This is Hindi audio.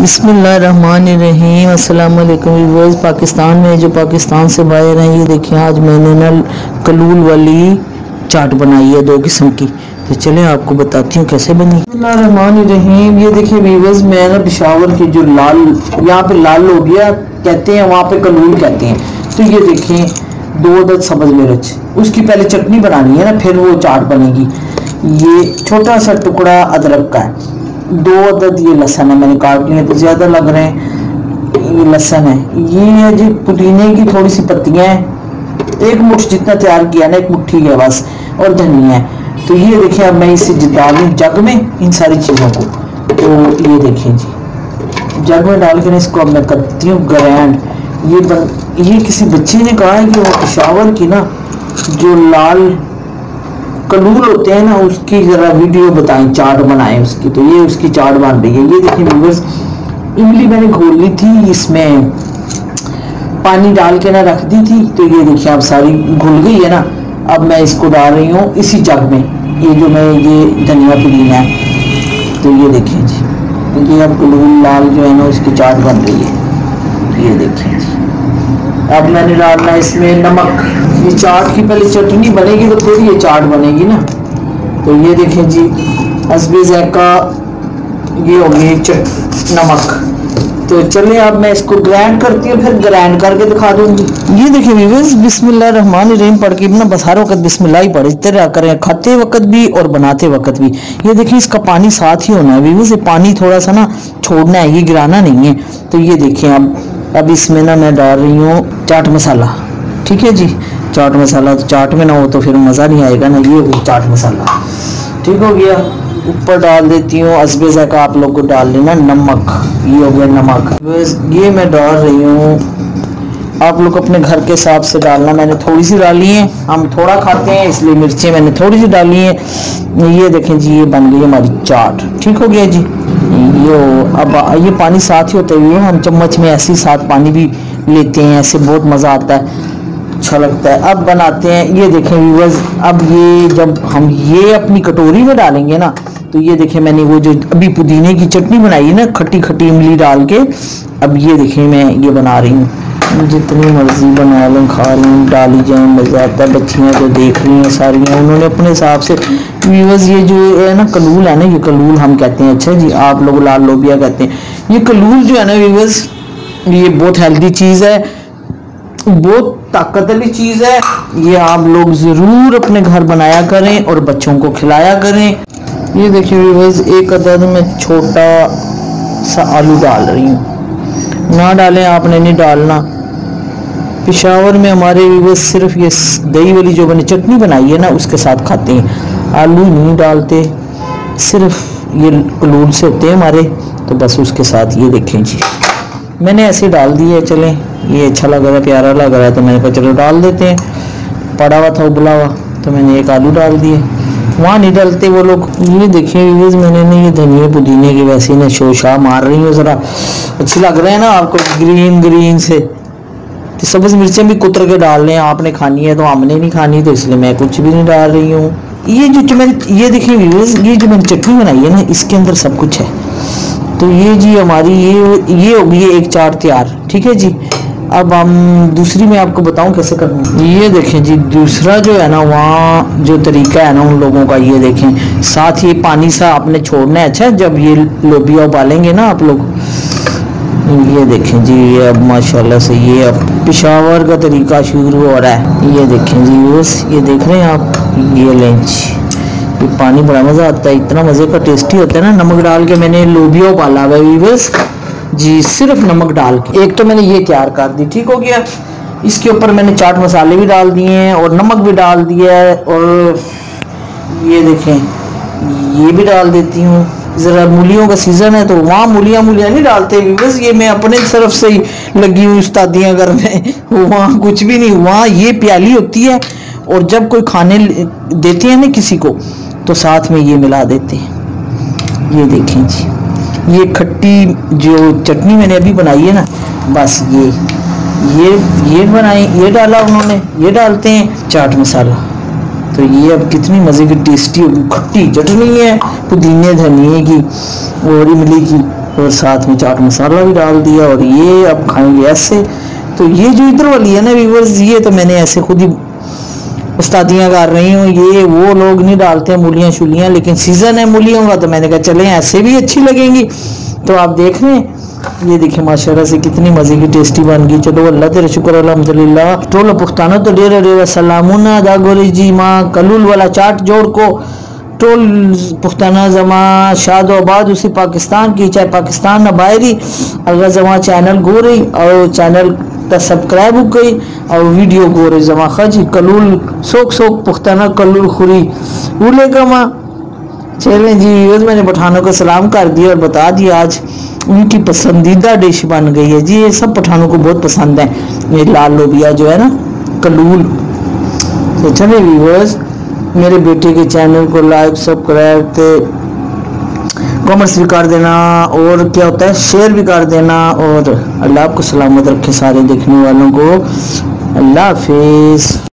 बिस्मिल्लाहिर्रहमानिर्रहीम। अस्सलाम वालेकुम व्यूअर्स। पाकिस्तान में जो पाकिस्तान से बाहर हैं, ये देखिए आज मैंने ना कलूल वाली चाट बनाई है 2 किस्म की। तो चलें आपको बताती हूँ कैसे बनी। बिस्मिल्लाहिर्रहमानिर्रहीम। ये देखिए व्यूअर्स, मैं ना पेशावर की जो यहाँ पे लाल लोबिया कहते हैं, वहाँ पे कलूल कहते हैं। तो ये देखें 2 अदद सब्ज़ मिर्च, उसकी पहले चटनी बनानी है ना, फिर वो चाट बनेगी। ये छोटा सा टुकड़ा अदरक का है, 2 अदद ये लहसुन है, मैंने काट लिए तो ज़्यादा लग रहे हैं। ये लहसुन है, ये है जी पुदीने की थोड़ी सी पत्तियां हैं, 1 मुट्ठी जितना तैयार किया ना, 1 मुट्ठी है बस, और धनिया है। तो ये देखिए अब मैं इसे डालूँ जग में इन सारी चीज़ों को। तो ये देखें जी, जग में डाल कर इसको अब मैं करती हूँ ग्रैंड। ये किसी बच्चे ने कहा है कि वो पेशावर की ना जो लाल कलूल होते हैं ना, उसकी जरा वीडियो बताएं, चाट बनाएं उसकी। तो ये उसकी चाट बन रही है। ये देखिए व्यूअर्स, इमली मैंने घोल ली थी, इसमें पानी डाल के ना रख दी थी। तो ये देखिए अब सारी घुल गई है ना। अब मैं इसको डाल रही हूँ इसी जग में, ये जो मैं ये धनिया पुदीना है। तो ये देखिए जी, ये अब कलूल लाल जो है ना उसकी चाट बन रही है। ये देखिए जी, अब मैंने डालना है इसमें नमक। ये चाट की पहले चटनी बनेगी तो फिर ये चाट बनेगी ना। तो ये देखें जी, हस्बे ज़ायक़ा ये हो गई नमक। तो चलिए अब मैं इसको ग्राइंड करती हूँ, फिर ग्राइंड करके दिखा दूंगी। ये देखिए व्यूअर्स, बिस्मिल्लाहिर्रहमानिर्रहीम पढ़ के ना बस हर वक्त बिस्मिल्लाह ही पढ़े, तरह करें, खाते वक्त भी और बनाते वक्त भी। ये देखिए इसका पानी साथ ही होना है व्यूअर्स, ये पानी थोड़ा सा ना छोड़ना है, ये गिराना नहीं है। तो ये देखें अब इसमें ना मैं डाल रही हूँ चाट मसाला। ठीक है जी, चाट मसाला। तो चाट में ना हो तो फिर मज़ा नहीं आएगा ना। ये हो चाट मसाला, ठीक हो गया। ऊपर डाल देती हूँ हस्बे ज़ायक़ा, आप लोग को डाल लेना नमक। ये हो गया नमक। बस ये मैं डाल रही हूँ, आप लोग अपने घर के हिसाब से डालना। मैंने थोड़ी सी डाली है, हम थोड़ा खाते हैं इसलिए मिर्चें मैंने थोड़ी सी डाली है। ये देखें जी, ये बन गई हमारी चाट। ठीक हो गया जी। ये अब ये पानी साथ ही होते हुए हम चम्मच में ऐसे ही साथ पानी भी लेते हैं, ऐसे बहुत मज़ा आता है, अच्छा लगता है। अब बनाते हैं। ये देखें व्यूअर्स, अब ये जब हम ये अपनी कटोरी में डालेंगे ना, तो ये देखें मैंने वो जो अभी पुदीने की चटनी बनाई है ना, खट्टी खट्टी इमली डाल के, अब ये देखें मैं ये बना रही हूँ। जितनी मर्जी बना लें, खा लें, डाली जाए, मज़ा आता है। बच्चियाँ जो देख रही हैं सारियाँ, उन्होंने अपने हिसाब से। व्यूअर्स ये जो है ना कलूल है ना, ये कलूल हम कहते हैं, अच्छा जी आप लोग लाल लोबिया कहते हैं। ये कलूल जो है ना व्यूअर्स, ये बहुत हेल्दी चीज़ है, बहुत ताकत वाली चीज़ है। ये आप लोग ज़रूर अपने घर बनाया करें और बच्चों को खिलाया करें। ये देखिए व्यूअर्स, 1 अदद में छोटा सा आलू डाल रही हूँ। ना डालें, आपने नहीं डालना। पेशावर में हमारे व्यूअर्स सिर्फ ये दही वाली जो मैंने चटनी बनाई है ना उसके साथ खाते हैं, आलू नहीं डालते, सिर्फ ये कलूल से होते हैं हमारे। तो बस उसके साथ ये देखें जी, मैंने ऐसे डाल दिए। चलें, ये अच्छा लग रहा है, प्यारा लग रहा है, तो मैंने कहा चलो डाल देते हैं। पड़ा हुआ था उबला हुआ, तो मैंने 1 आलू डाल दिए, वहाँ नहीं डालते वो लोग। ये देखिए व्यूअर्स, मैंने ना ये धनिया पुदीने की वैसे ना शोशा मार रही हूँ, ज़रा अच्छी लग रहे हैं ना आपको ग्रीन ग्रीन से। तो सब्ज़ मिर्चें भी कुतर के डाल लें, आपने खानी है तो हमने नहीं खानी, तो इसलिए मैं कुछ भी नहीं डाल रही हूँ। ये जो मैंने ये देखिए व्यूअर्स, ये जो मैंने चटनी बनाई है ना, इसके अंदर सब कुछ है। तो ये जी हमारी ये होगी 1 चाट तैयार। ठीक है जी। अब हम दूसरी में आपको बताऊं कैसे करना। ये देखें जी, दूसरा जो है ना वहाँ जो तरीका है ना उन लोगों का, ये देखें साथ ये पानी सा आपने छोड़ना है। अच्छा, जब ये लोबिया उबालेंगे ना आप लोग, ये देखें जी, ये अब माशाल्लाह से ये अब पेशावर का तरीका शुरू हो रहा है। ये देखें जी बस, ये देख रहे हैं आप, ये लेंच, ये पानी बड़ा मज़ा आता है, इतना मज़े का टेस्टी होता है ना। नमक डाल के मैंने लोबिया उबाला हुआ है बस जी, सिर्फ नमक डाल के। एक तो मैंने ये तैयार कर दी, ठीक हो गया। इसके ऊपर मैंने चाट मसाले भी डाल दिए हैं और नमक भी डाल दिया है, और ये देखें ये भी डाल देती हूँ। ज़रा मूलियों का सीज़न है तो वहाँ मूलियाँ नहीं डालते बस, ये मैं अपने तरफ से ही लगी हुई उस्तादियाँ करने, वहाँ कुछ भी नहीं। वहाँ ये प्याली होती है, और जब कोई खाने देते हैं ना किसी को, तो साथ में ये मिला देते हैं। ये देखें जी, ये खट्टी जो चटनी मैंने अभी बनाई है ना, बस ये बनाई, ये डाला उन्होंने, ये डालते हैं चाट मसाला। तो ये अब कितनी मज़े की टेस्टी होगी, खट्टी चटनी है पुदीने धनिए की और इमली की। और साथ में चाट मसाला भी डाल दिया। और ये अब खाएंगे ऐसे। तो ये जो इधर वाली है ना व्यूअर्स, ये तो मैंने ऐसे खुद ही उस्तादियाँ कर रही हूँ। ये वो लोग नहीं डालते हैं मूलियाँ शुलियाँ, लेकिन सीज़न है मूलियों का तो मैंने कहा चलें ऐसे भी अच्छी लगेंगी। तो आप देख रहे हैं, ये देखिए माशाल्लाह से कितनी मज़े की टेस्टी बन गई। चलो अल्लाह तेरे शुक्र अल्हम्दुलिल्लाह। टोलो पुख्ताना तो डेरा डेरा सलामुना दागोरी जी माँ कलूल वाला चाट जोड़ को टोल पुख्ताना जमा शादोबाद उसी पाकिस्तान की, चाहे पाकिस्तान न बाहरी, अगर जमा चैनल गो रही और चैनल तो सब्सक्राइब हो गई और वीडियो गो रही जमा खजी कलूल सोख सोख पुख्ताना कलूल खुरी उले कमा। चलें जी, मैंने पठानों को सलाम कर दिया और बता दिया आज उनकी पसंदीदा डिश बन गई है जी। ये सब पठानों को बहुत पसंद है, ये लाल लोबिया जो है ना कलूल। तो चलिए व्यूअर्स, मेरे बेटे के चैनल को लाइक सब्सक्राइब कमेंट्स भी कर देना, और क्या होता है शेयर भी कर देना। और अल्लाह आपको सलामत रखे सारे देखने वालों को। अल्लाह हाफिज़।